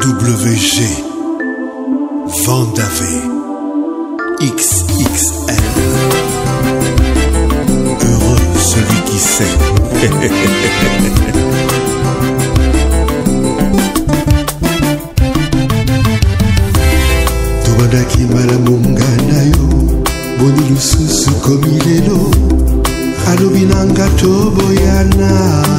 WG Vendavé XXL. Heureux celui qui sait. Tobandaki malamunga nayo boni lususu komi lelo alobi nanga toboyana.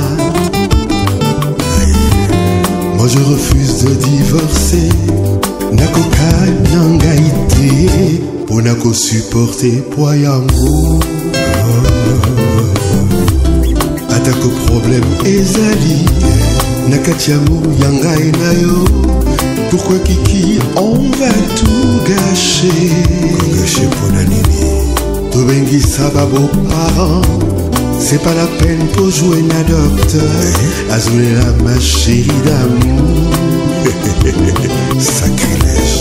Moi je refuse de divorcer. Nakoka nanga ite ponako supporter poyango. Atako problème ezali nakatiamu yanga enayo. Pourquoi Kiki on va tout gâcher? Gâcher pour la nini. Tobengi sababo parents. C'est pas la peine pour jouer la docteur. Azoulé la ma chérie d'amour. Sacrilège.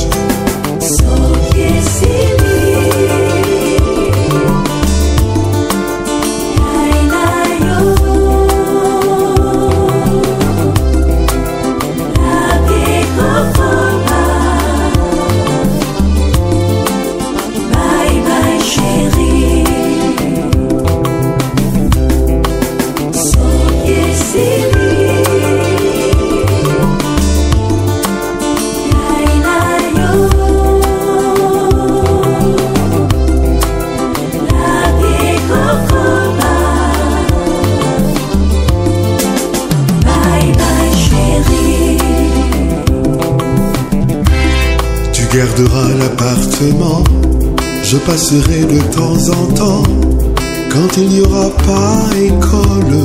Garderas l'appartement, je passerai de temps en temps quand il n'y aura pas école.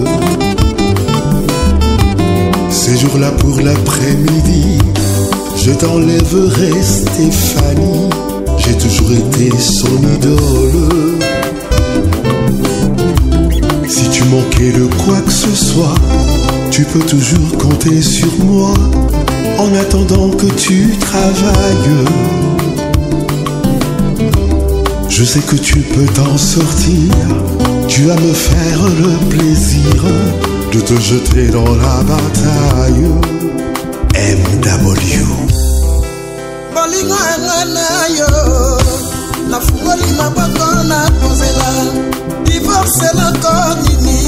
Ces jours-là pour l'après-midi, je t'enlèverai Stéphanie. J'ai toujours été son idole. Si tu manquais de quoi que ce soit, tu peux toujours compter sur moi. En attendant que tu travailles, je sais que tu peux t'en sortir. Tu vas me faire le plaisir de te jeter dans la bataille. MW Bolingo engana yo na fungoli maboko na posela divorce na konini